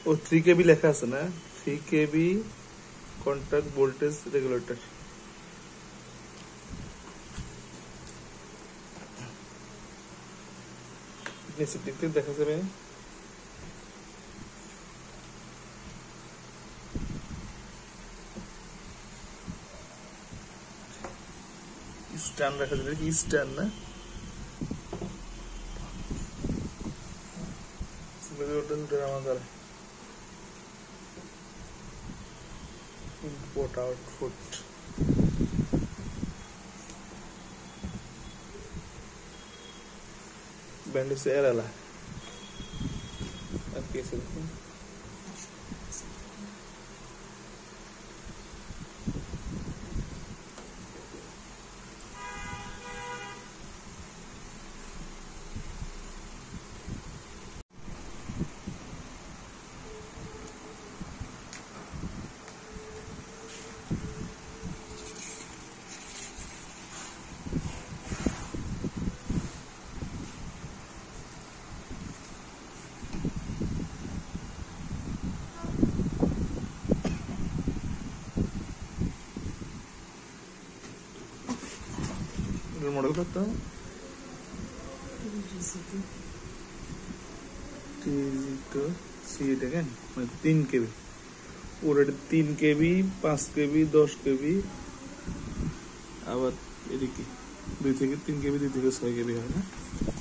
ও 3 কেবি লেখা আছে না, 3 কেবি কন্ট্যাক্ট ভোল্টেজ রেগুলেটর। নিচের দিক থেকে দেখা যাবে স্ট্যান্ড রাখা যাবে, কি স্ট্যান্ড না আমাদের ইনপুট আউটপুট बैंड से एयर आला अब कैसे देखो मॉडल करता हूँ मैं 3 केबी पूरे 3 केबी 5 केबी 10 केबी আবার এদিকে 2 থেকে 3 কেবি 2 থেকে 6 কেবি হয় না।